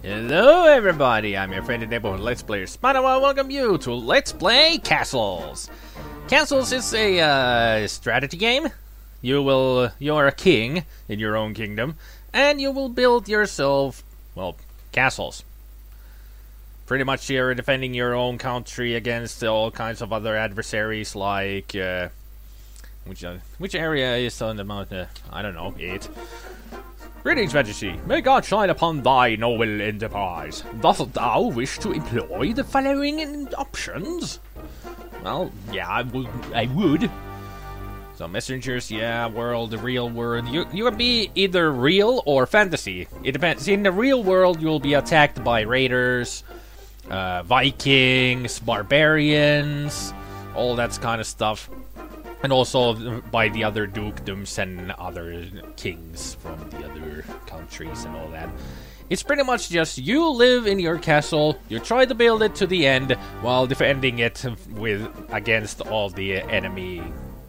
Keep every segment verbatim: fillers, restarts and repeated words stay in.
Hello everybody, I'm your friend and neighborhood Let's Player SpiderMwa. Welcome you to Let's Play Castles. Castles is a uh, strategy game. You will, you are a king in your own kingdom, and you will build yourself, well, castles. Pretty much you're defending your own country against all kinds of other adversaries, like, uh, which, uh, which area is on the mountain? I don't know, it. Greetings, Majesty. May God shine upon thy noble enterprise. Dost thou wish to employ the following options? Well, yeah, I would. I would. So, messengers, yeah, world, the real world. You you can be either real or fantasy. It depends. In the real world, you'll be attacked by raiders, uh, Vikings, barbarians, all that kind of stuff. And also by the other dukedoms and other kings from the other countries and all that. It's pretty much just you live in your castle, you try to build it to the end while defending it with against all the enemy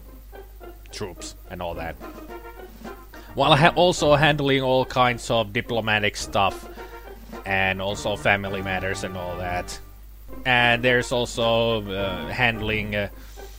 troops and all that. While ha also handling all kinds of diplomatic stuff and also family matters and all that. And there's also uh, handling Uh,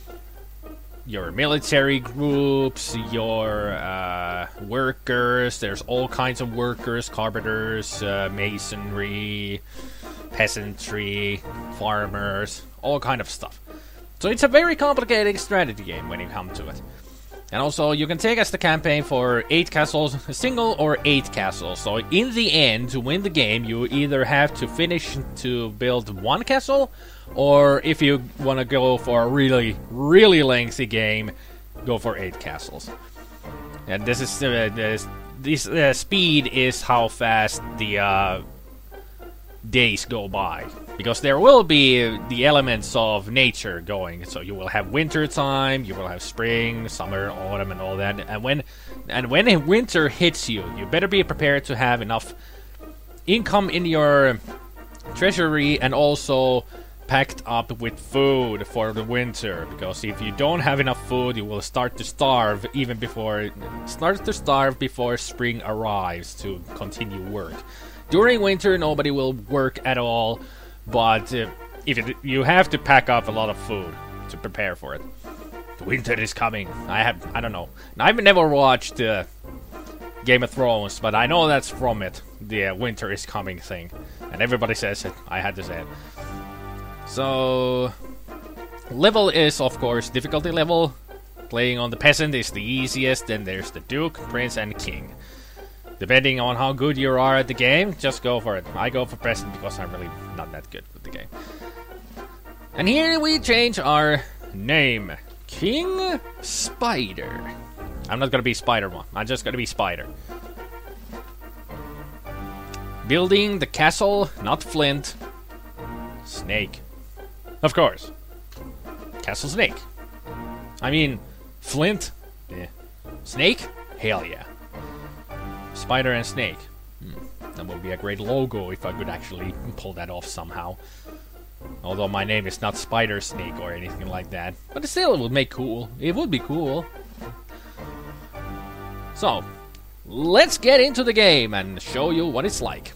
your military groups, your uh, workers. There's all kinds of workers, carpenters, uh, masonry, peasantry, farmers, all kind of stuff. So it's a very complicated strategy game when you come to it. And also you can take as the campaign for eight castles, a single or eight castles. So in the end, to win the game, you either have to finish to build one castle, or if you want to go for a really, really lengthy game, go for eight castles. And this is uh, this, this uh, speed is how fast the uh, days go by, because there will be the elements of nature going. So you will have winter time, you will have spring, summer, autumn, and all that. And when and when winter hits you, you better be prepared to have enough income in your treasury and also packed up with food for the winter, because if you don't have enough food, you will start to starve even before start to starve before spring arrives to continue work. During winter, nobody will work at all, but uh, if it, you have to pack up a lot of food to prepare for it. The winter is coming. I have I don't know. I've never watched uh, Game of Thrones, but I know that's from it. The uh, winter is coming thing, and everybody says it. I had to say it. So, level is, of course, difficulty level. Playing on the peasant is the easiest, then there's the duke, prince, and king. Depending on how good you are at the game, just go for it. I go for peasant because I'm really not that good with the game. And here we change our name. King Spider. I'm not gonna be SpiderMwa, I'm just gonna be Spider. Building the castle, not flint. Snake. Of course. Castle Snake. I mean, Flint? Yeah. Snake? Hell yeah. Spider and Snake. Hmm. That would be a great logo if I could actually pull that off somehow. Although my name is not Spider Snake or anything like that. But still, it would make cool. It would be cool. So, let's get into the game and show you what it's like.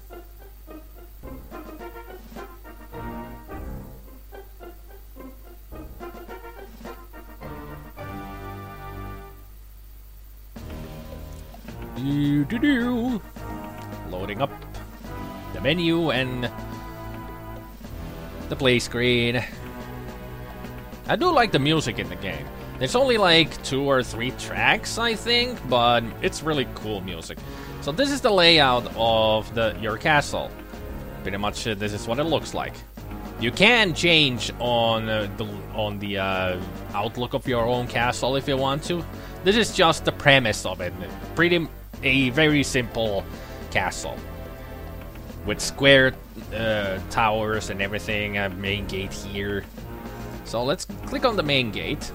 Do, do, do. Loading up the menu and the play screen. I do like the music in the game. There's only like two or three tracks, I think, but it's really cool music. So this is the layout of the your castle. Pretty much uh, this is what it looks like. You can change on uh, the on the uh, outlook of your own castle if you want to. This is just the premise of it. Pretty a very simple castle with square uh, towers and everything. A main gate here. So let's click on the main gate,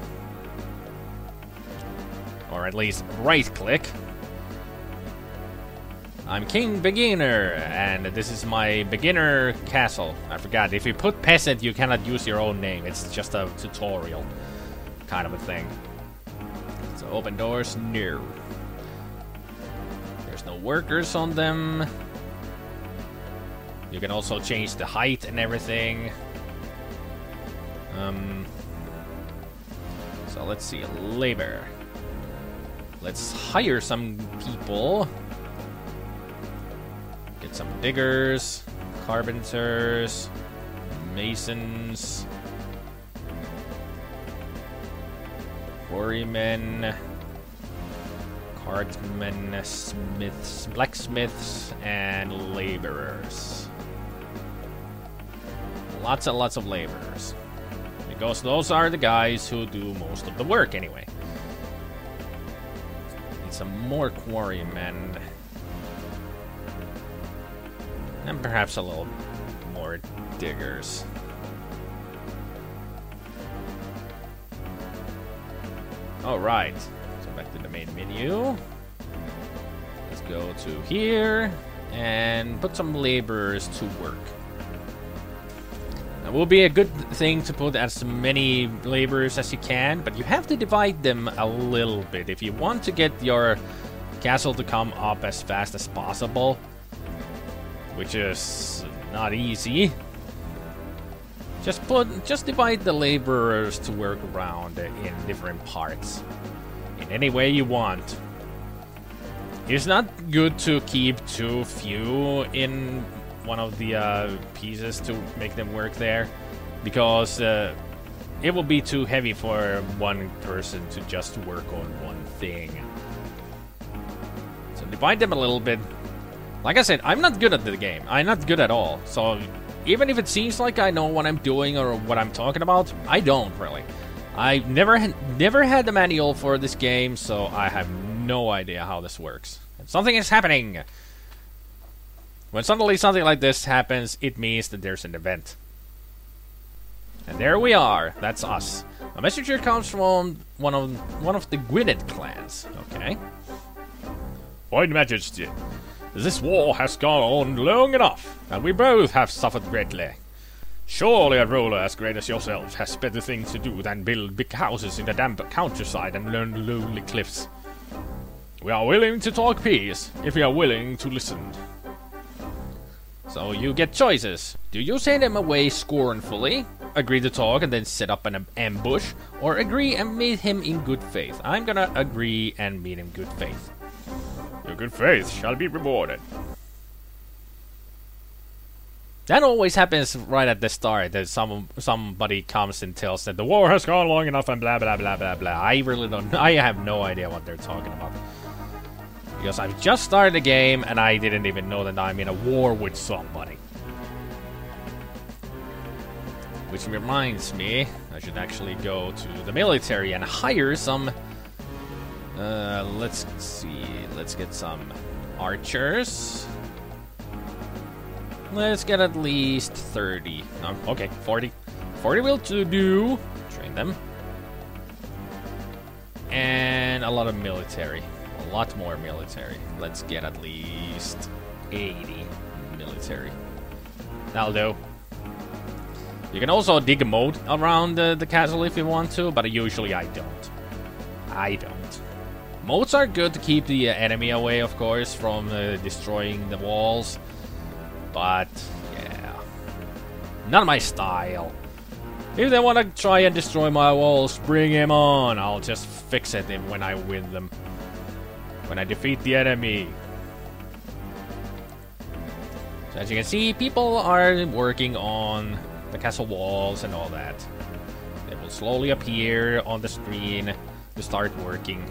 or at least right click. I'm King Beginner, and this is my beginner castle. I forgot, if you put peasant, you cannot use your own name. It's just a tutorial kind of a thing. So open doors, no. There's no workers on them. You can also change the height and everything. Um, so let's see, labor. Let's hire some people. Get some diggers, carpenters, masons, quarrymen, cartmen, smiths, blacksmiths, and laborers. Lots and lots of laborers. Because those are the guys who do most of the work anyway. Need some more quarrymen. And perhaps a little more diggers. Alright. So back to the main menu. Let's go to here and put some laborers to work. It will be a good thing to put as many laborers as you can, but you have to divide them a little bit if you want to get your castle to come up as fast as possible, which is not easy. Just put, just divide the laborers to work around in different parts, in any way you want. It's not good to keep too few in one of the uh, pieces to make them work there, because uh, it will be too heavy for one person to just work on one thing. So divide them a little bit. Like I said, I'm not good at the game. I'm not good at all. So even if it seems like I know what I'm doing or what I'm talking about, I don't really. I've never ha never had the manual for this game, so I have no idea how this works. And something is happening. When suddenly something like this happens, it means that there's an event. And there we are. That's us. A messenger comes from one of one of the Gwynedd clans. Okay. Void Majesty, this war has gone on long enough, and we both have suffered greatly. Surely a ruler as great as yourself has better things to do than build big houses in the damp countryside and learn lonely cliffs. We are willing to talk peace, if you are willing to listen. So you get choices. Do you send him away scornfully, agree to talk and then set up an ambush, or agree and meet him in good faith? I'm gonna agree and meet him good faith. Your good faith shall be rewarded. That always happens right at the start, that some somebody comes and tells that the war has gone long enough and blah blah blah blah blah. I really don't, I have no idea what they're talking about. Because I've just started the game and I didn't even know that I'm in a war with somebody. Which reminds me, I should actually go to the military and hire some... Uh, let's see, let's get some archers. Let's get at least thirty. No, okay, forty. forty will to do. Train them. And a lot of military. A lot more military. Let's get at least eighty military. That'll do. You can also dig a moat around uh, the castle if you want to, but usually I don't. I don't. Moats are good to keep the uh, enemy away, of course, from uh, destroying the walls. But, yeah. Not my style. If they want to try and destroy my walls, bring him on. I'll just fix it when I win them. When I defeat the enemy. So as you can see, people are working on the castle walls and all that. They will slowly appear on the screen to start working.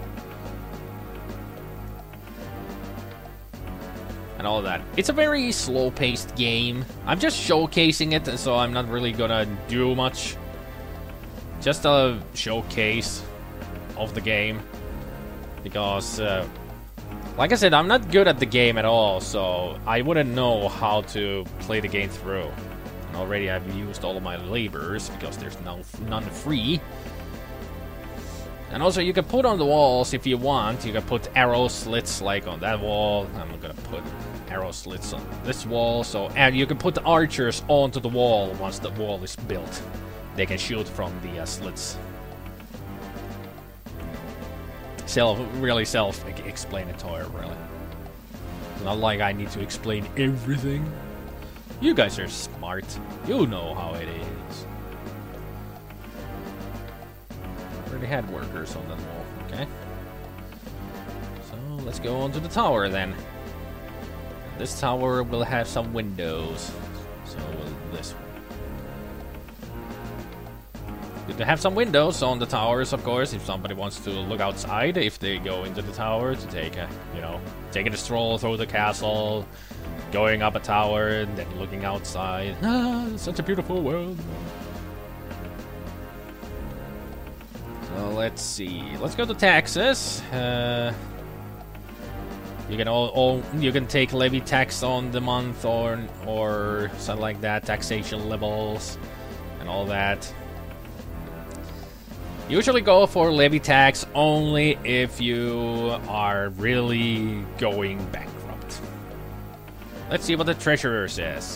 And all that. It's a very slow-paced game. I'm just showcasing it, so I'm not really gonna do much. Just a showcase of the game. Because, uh, like I said, I'm not good at the game at all, so I wouldn't know how to play the game through. And already I've used all of my labors, because there's no, none free. And also, you can put on the walls if you want. You can put arrow slits like on that wall. I'm gonna put arrow slits on this wall. So, and you can put the archers onto the wall once the wall is built. They can shoot from the uh, slits. Self, really self-explanatory, really. It's not like I need to explain everything. You guys are smart. You know how it is. Already had workers on that wall. Okay. So let's go on to the tower then. This tower will have some windows. So will this one. Good to have some windows on the towers, of course, if somebody wants to look outside, if they go into the tower to take a, you know, taking a stroll through the castle, going up a tower, and then looking outside. Ah, such a beautiful world. So let's see. Let's go to taxes. Uh, you can all, all you can take levy tax on the month or or something like that, taxation levels and all that. Usually go for levy tax only if you are really going bankrupt. Let's see what the treasurer says.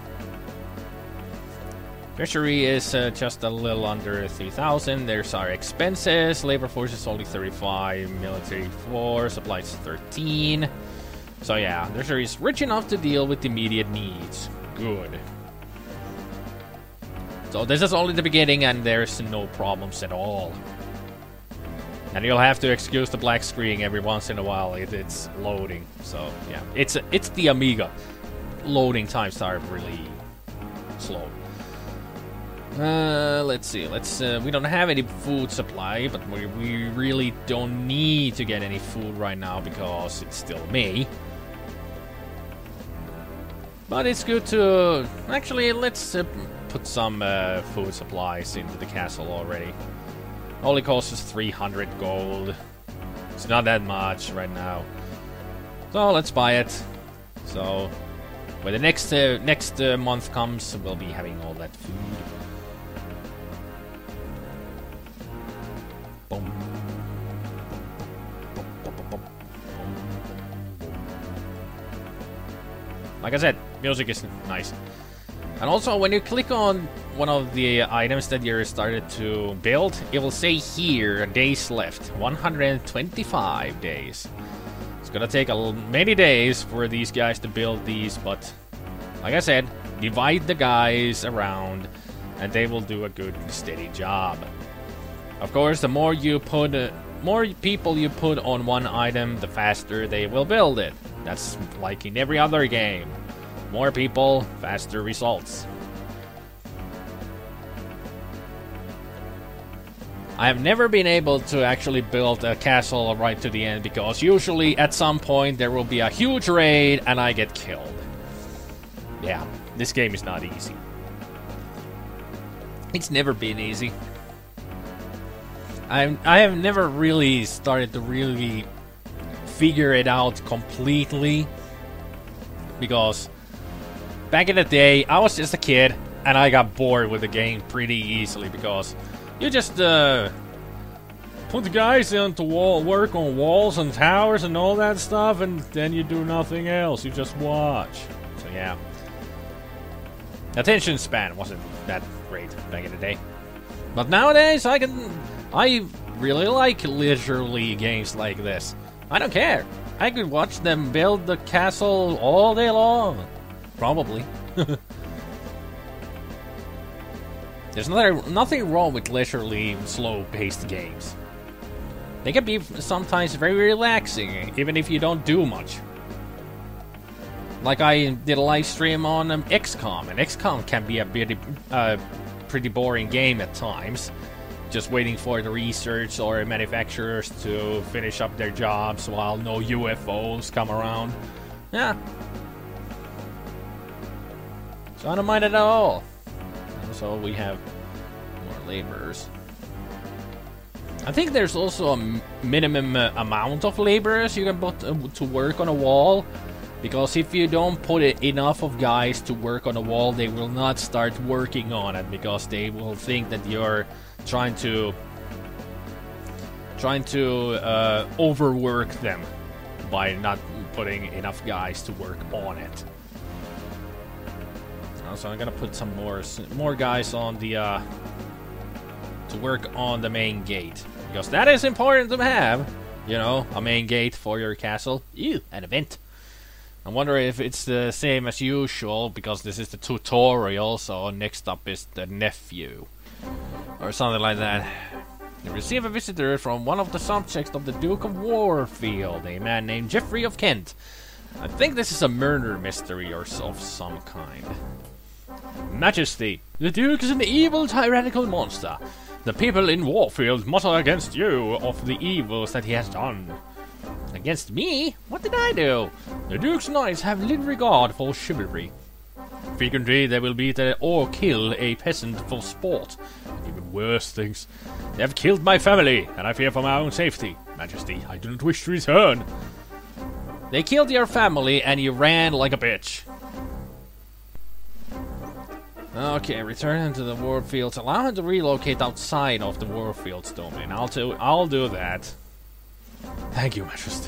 Treasury is uh, just a little under three thousand. There's our expenses. Labor force is only thirty-five. Military four. Supplies thirteen. So yeah, treasury is rich enough to deal with immediate needs. Good. So this is only the beginning and there's no problems at all. And you'll have to excuse the black screen every once in a while if it's loading. So yeah, it's it's the Amiga. Loading times are really slow. Uh, let's see. Let's. Uh, we don't have any food supply, but we we really don't need to get any food right now because it's still May. But it's good to actually let's uh, put some uh, food supplies into the castle already. Only costs us three hundred gold. It's not that much right now. So let's buy it. So when the next uh, next uh, month comes, we'll be having all that food. Like I said, music is nice. And also, when you click on one of the items that you started to build, it will say here, days left. one hundred twenty-five days. It's gonna take a l many days for these guys to build these, but like I said, divide the guys around, and they will do a good, steady job. Of course, the more you put, uh, more people you put on one item, the faster they will build it. That's like in every other game. More people, faster results. I have never been able to actually build a castle right to the end because usually at some point there will be a huge raid and I get killed. Yeah, this game is not easy. It's never been easy. I I have never really started to really figure it out completely because back in the day I was just a kid and I got bored with the game pretty easily because you just uh, put the guys into wall work on walls and towers and all that stuff, and then you do nothing else. You just watch. So yeah, attention span wasn't that great back in the day, but nowadays I can I really like leisurely games like this. I don't care. I could watch them build the castle all day long. Probably. There's nothing, nothing wrong with leisurely, slow-paced games. They can be sometimes very relaxing, even if you don't do much. Like I did a live stream on um, X COM, and X COM can be a pretty, uh, pretty boring game at times. Just waiting for the research or manufacturers to finish up their jobs while no U F Os come around. Yeah. So I don't mind it at all. So we have more laborers. I think there's also a m minimum uh, amount of laborers you can put uh, to work on a wall. Because if you don't put it enough of guys to work on a wall, they will not start working on it because they will think that you're trying to trying to uh, overwork them by not putting enough guys to work on it. So I'm gonna put some more more guys on the uh, to work on the main gate because that is important to have. You know, a main gate for your castle. Ew, an event. I wonder if it's the same as usual, because this is the tutorial, so next up is the nephew. Or something like that. You receive a visitor from one of the subjects of the Duke of Warfield, a man named Geoffrey of Kent. I think this is a murder mystery or of some kind. Majesty, the Duke is an evil, tyrannical monster. The people in Warfield mutter against you of the evils that he has done. Against me? What did I do? The Duke's knights have little regard for chivalry. Frequently they will beat a, or kill a peasant for sport. Even worse things. They have killed my family, and I fear for my own safety. Majesty, I do not wish to return. They killed your family, and you ran like a bitch. Okay, return to the Warfields. Allow him to relocate outside of the Warfields domain. I'll do, I'll do that. Thank you, Majesty.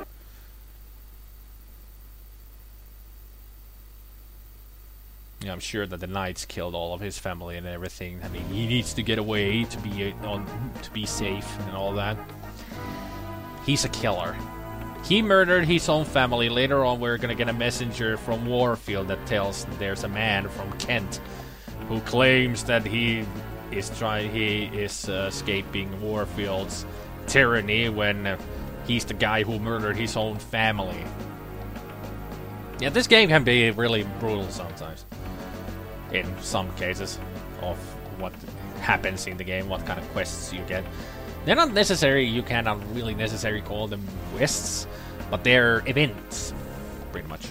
Yeah, I'm sure that the knights killed all of his family and everything. I mean, he needs to get away to be on to be safe and all that. He's a killer. He murdered his own family. Later on, we're gonna get a messenger from Warfield that tells there's a man from Kent who claims that he is trying. He is uh, escaping Warfield's tyranny when uh, he's the guy who murdered his own family. Yeah, this game can be really brutal sometimes. In some cases of what happens in the game, what kind of quests you get. They're not necessary, you cannot really necessarily call them quests, but they're events, pretty much.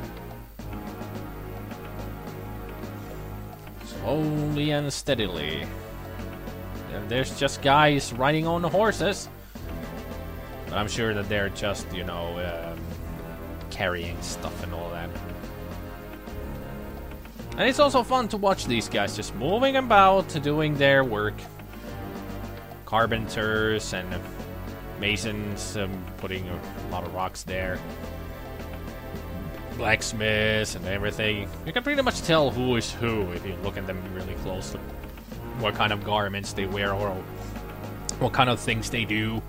Slowly and steadily. There's just guys riding on the horses. But I'm sure that they're just, you know, um, carrying stuff and all that. And it's also fun to watch these guys just moving about, doing their work. Carpenters and masons, um, putting a lot of rocks there. Blacksmiths and everything. You can pretty much tell who is who if you look at them really closely. What kind of garments they wear or what kind of things they do.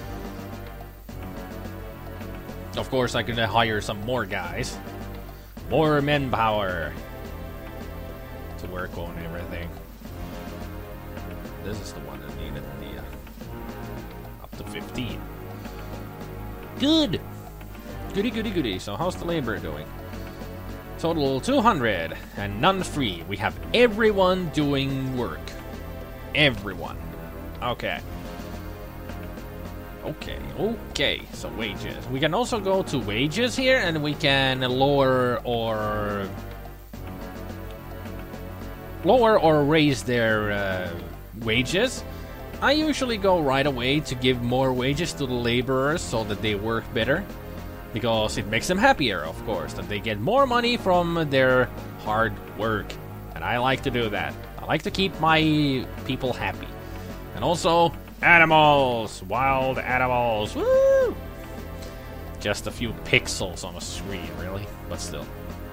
Of course, I could hire some more guys. More manpower to work on everything. This is the one that needed the uh, up to fifteen. Good! Goody, goody, goody. So how's the labor doing? Total two hundred and none free. We have everyone doing work. Everyone. Okay. Okay, okay. So wages. We can also go to wages here and we can lower or lower or raise their uh, wages. I usually go right away to give more wages to the laborers so that they work better. Because it makes them happier, of course, that they get more money from their hard work. And I like to do that. I like to keep my people happy. And also, animals! Wild animals! Woo! Just a few pixels on a screen, really. But still.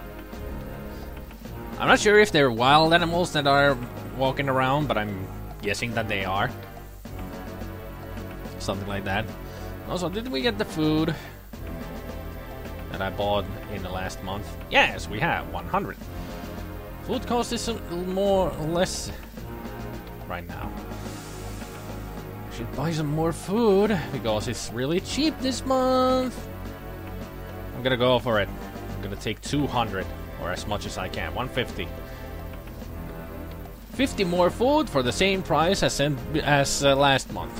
I'm not sure if they're wild animals that are walking around, but I'm guessing that they are. Something like that. Also, did we get the food that I bought in the last month? Yes, we have one hundred. Food cost is a little more or less right now. Should buy some more food because it's really cheap this month. I'm gonna go for it. I'm gonna take two hundred or as much as I can. one fifty. fifty more food for the same price as as uh, last month.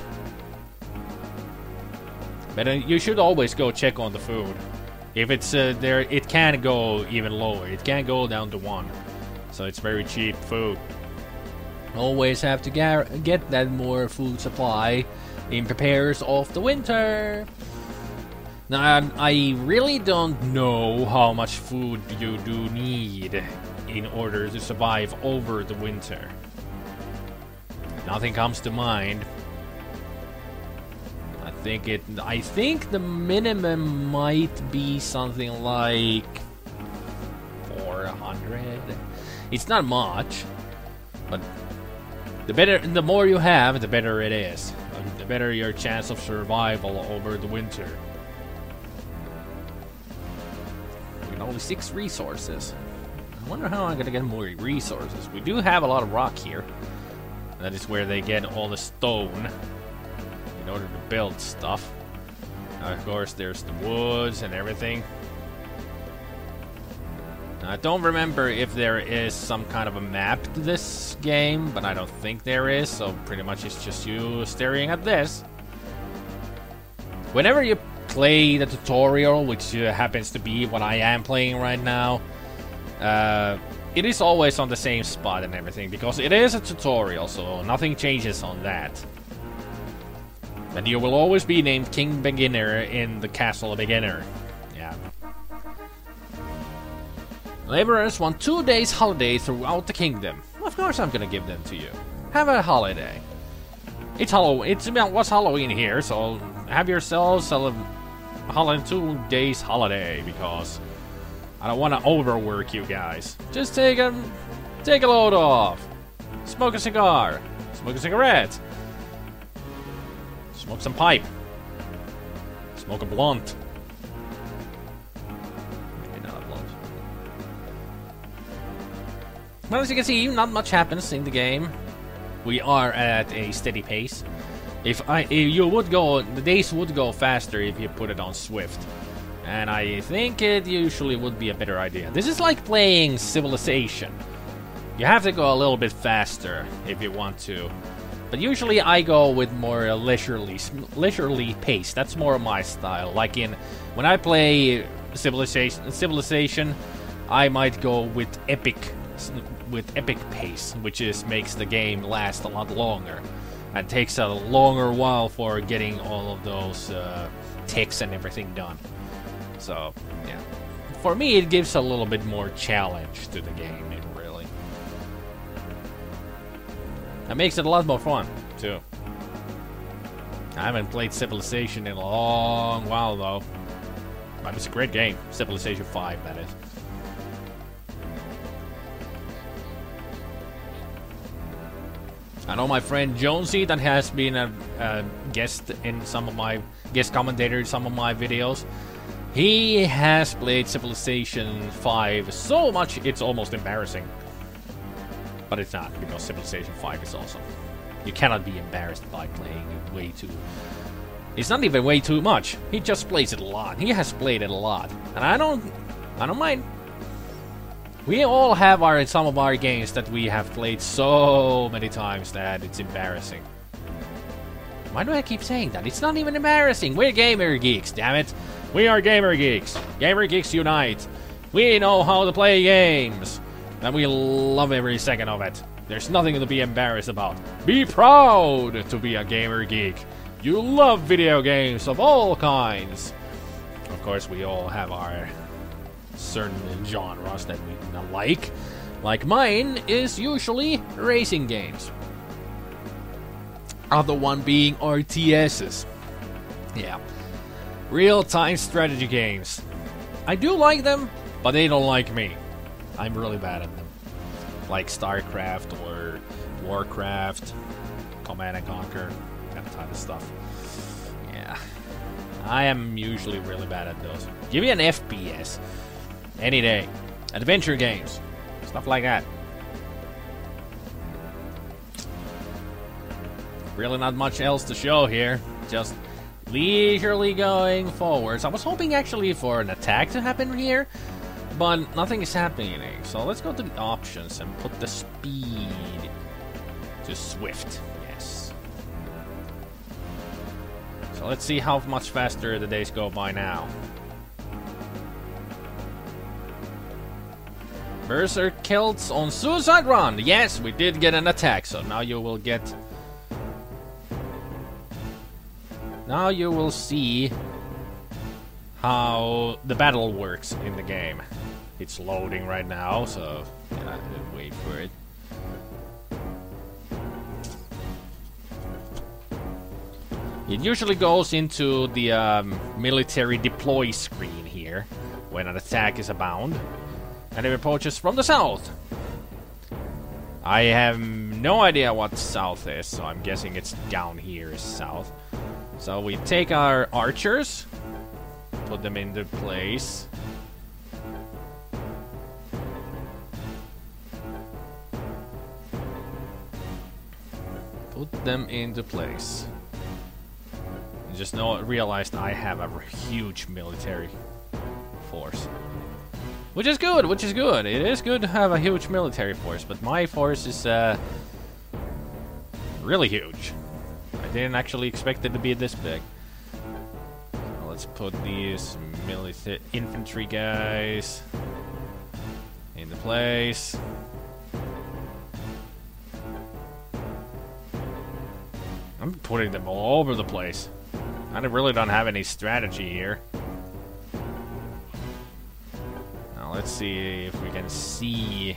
But uh, you should always go check on the food. If it's uh, there, it can go even lower. It can go down to one. So it's very cheap food. Always have to get that more food supply in prepares of the winter. Now, I really don't know how much food you do need in order to survive over the winter. Nothing comes to mind. I think it. I think the minimum might be something like four hundred. It's not much, but the better, the more you have, the better it is. The better your chance of survival over the winter. with only six resources. I wonder how I'm gonna get more resources. We do have a lot of rock here. That is where they get all the stone in order to build stuff. Now, of course, there's the woods and everything. I don't remember if there is some kind of a map to this game, but I don't think there is, so pretty much it's just you staring at this. Whenever you play the tutorial, which uh, happens to be what I am playing right now, uh, it is always on the same spot and everything, because it is a tutorial, so nothing changes on that. And you will always be named King Beginner in the Castle Beginner. Yeah. Laborers want two days holiday throughout the kingdom. Of course I'm gonna give them to you. Have a holiday. It's Halloween. It's about what's Halloween here, so have yourselves a holiday, two days holiday, because I don't want to overwork you guys. Just take a take a load off. Smoke a cigar. Smoke a cigarette. Smoke some pipe. Smoke a blunt. Well, as you can see, not much happens in the game. We are at a steady pace. If I, if you would go, the days would go faster if you put it on Swift, and I think it usually would be a better idea. This is like playing Civilization. You have to go a little bit faster if you want to, but usually I go with more uh, leisurely, leisurely pace. That's more of my style. Like in when I play Civilization, Civilization, I might go with epic. with epic pace, which is makes the game last a lot longer and takes a longer while for getting all of those uh, ticks and everything done. So yeah, for me it gives a little bit more challenge to the game. It really, it makes it a lot more fun too. I haven't played Civilization in a long while though, but it's a great game. Civilization five, that is. I know my friend Jonesy, that has been a, a guest in some of my guest commentator in some of my videos. He has played Civilization five so much it's almost embarrassing. But it's not, because Civilization five is awesome. You cannot be embarrassed by playing it way too. It's not even way too much. He just plays it a lot. He has played it a lot, and I don't, I don't mind. We all have our some of our games that we have played so many times that it's embarrassing. Why do I keep saying that? It's not even embarrassing. We're gamer geeks, damn it. We are gamer geeks. Gamer geeks unite. We know how to play games, and we love every second of it. There's nothing to be embarrassed about. Be proud to be a gamer geek. You love video games of all kinds. Of course, we all have our certain genres that we like. Like mine is usually racing games. Other one being R T Ss. Yeah. Real-time strategy games. I do like them, but they don't like me. I'm really bad at them. Like StarCraft or Warcraft, Command and Conquer, that type of stuff. Yeah. I am usually really bad at those. Give me an F P S. Any day. Adventure games. Stuff like that. Really not much else to show here. Just leisurely going forwards. I was hoping actually for an attack to happen here, but nothing is happening. So let's go to the options and put the speed to Swift. Yes. So let's see how much faster the days go by now. Berserk kills on Suicide Run. Yes, we did get an attack, so now you will get... Now you will see how the battle works in the game. It's loading right now, so yeah, wait for it. It usually goes into the um, military deploy screen here when an attack is abound. And it approaches from the south. I have no idea what south is, so I'm guessing it's down here is south. So we take our archers, put them into place. Put them into place. And just know, realized I have a huge military force. Which is good, which is good. It is good to have a huge military force, but my force is uh, really huge. I didn't actually expect it to be this big. So let's put these military infantry guys into place. I'm putting them all over the place. I really don't have any strategy here. Now let's see if we can see.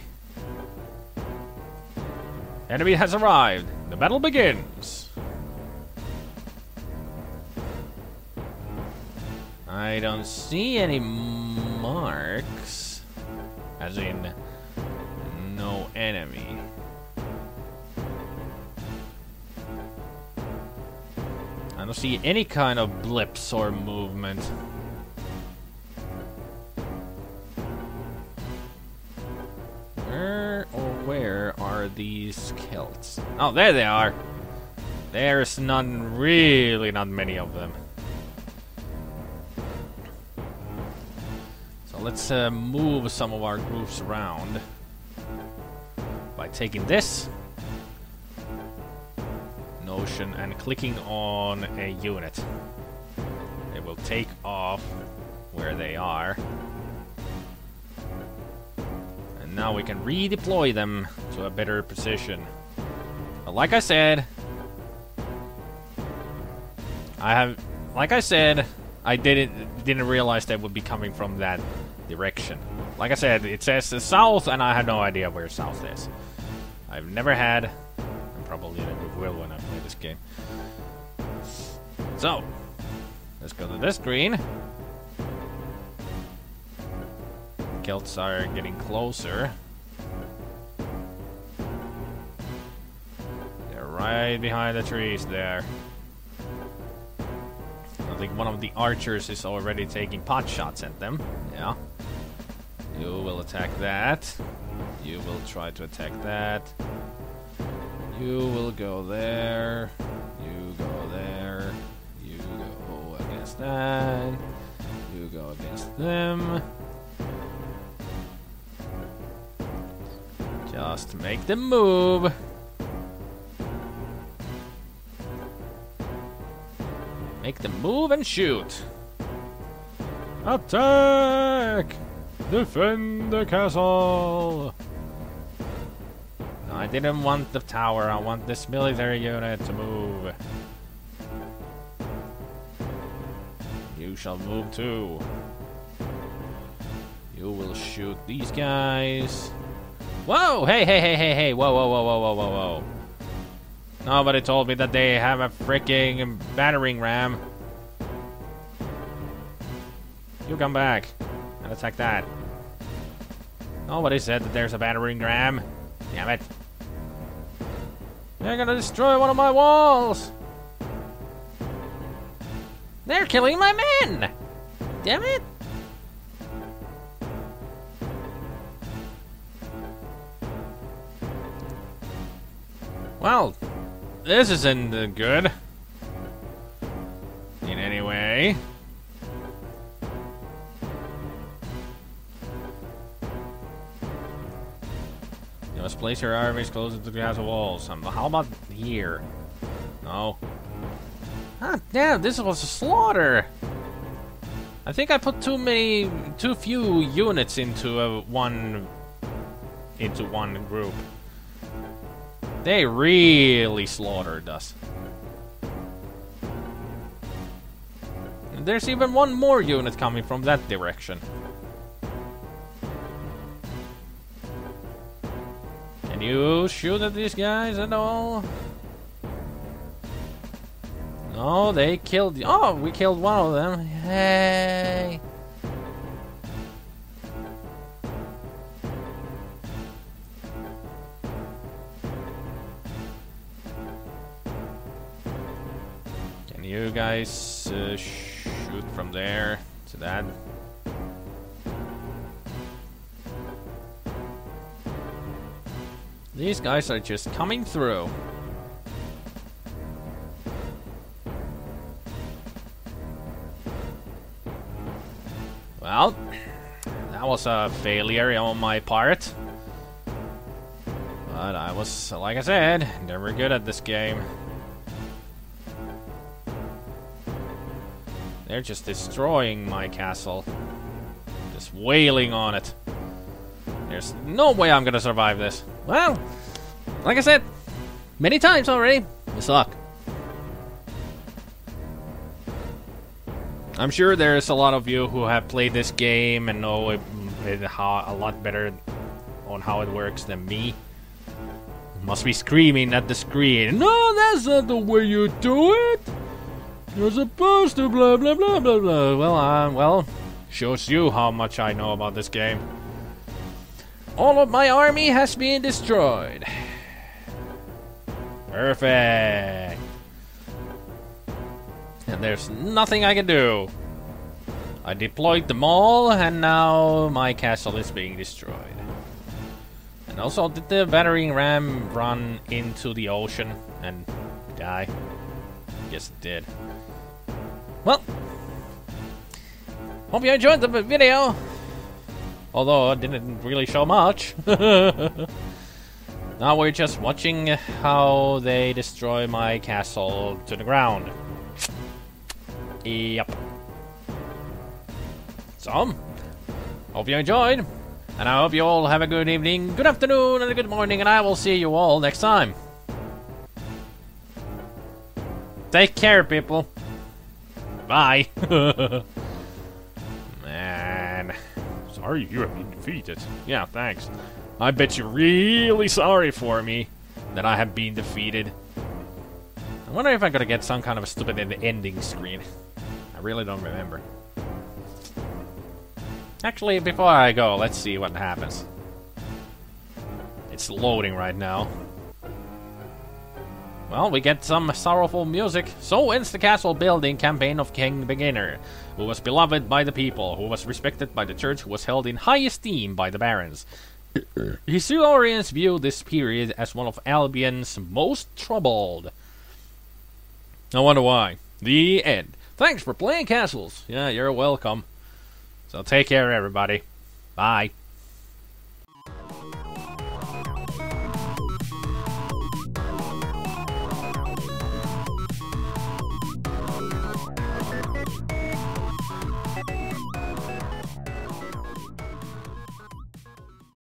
Enemy has arrived. The battle begins. I don't see any marks. As in, no enemy. I don't see any kind of blips or movement. Where or where are these Celts? Oh, there they are. There's none, really not many of them. So let's uh, move some of our groups around by taking this notion and clicking on a unit. It will take off where they are. And now we can redeploy them to a better position. But like I said, I have, like I said, I didn't didn't realize they would be coming from that direction. Like I said, it says the south, and I have no idea where south is. I've never had. Probably never will when I play this game. So, let's go to this screen. Celts are getting closer. They're right behind the trees there. I think one of the archers is already taking pot shots at them. Yeah. You will attack that. You will try to attack that. You will go there. You go there. You go against that. You go against them. Just make them move. Make them move and shoot. Attack! Defend the castle! I didn't want the tower, I want this military unit to move. You shall move too. You will shoot these guys. Whoa! Hey, hey, hey, hey, hey! Whoa, whoa, whoa, whoa, whoa, whoa, whoa. Nobody told me that they have a freaking battering ram. You come back and attack that. Nobody said that there's a battering ram. Damn it. They're gonna destroy one of my walls! They're killing my men! Damn it! Well, this isn't uh, good. In any way. You must place your armies closer to the castle walls. Um, how about here? No. Ah, damn, this was a slaughter. I think I put too many, too few units into a one, into one group. They really slaughtered us. And there's even one more unit coming from that direction. Can you shoot at these guys at all? No, they killed... Oh, we killed one of them. Hey! Can you guys uh, shoot from there to that? These guys are just coming through. Well, that was a failure on my part. But I was, like I said, never good at this game. They're just destroying my castle. Just wailing on it. There's no way I'm gonna survive this. Well, like I said, many times already, you suck. I'm sure there's a lot of you who have played this game and know it, it how, a lot better on how it works than me. Must be screaming at the screen. No, that's not the way you do it. You're supposed to blah blah blah blah blah. Well, uh, well, shows you how much I know about this game. All of my army has been destroyed. Perfect. And there's nothing I can do. I deployed them all, and now my castle is being destroyed. And also, did the battering ram run into the ocean and die? Yes, it did. Well, hope you enjoyed the video. Although it didn't really show much. Now we're just watching how they destroy my castle to the ground. Yep. So, hope you enjoyed. And I hope you all have a good evening, good afternoon, and a good morning, and I will see you all next time. Take care, people. Bye. Man. Sorry you have been defeated. Yeah, thanks. I bet you're really sorry for me that I have been defeated. I wonder if I'm gonna get some kind of a stupid ending screen. I really don't remember. Actually, before I go, let's see what happens. It's loading right now. Well, we get some sorrowful music. So ends the castle building campaign of King Beginner, who was beloved by the people, who was respected by the church, who was held in high esteem by the barons. Historians view this period as one of Albion's most troubled. I wonder why. The end. Thanks for playing castles. Yeah, you're welcome. So take care, everybody. Bye.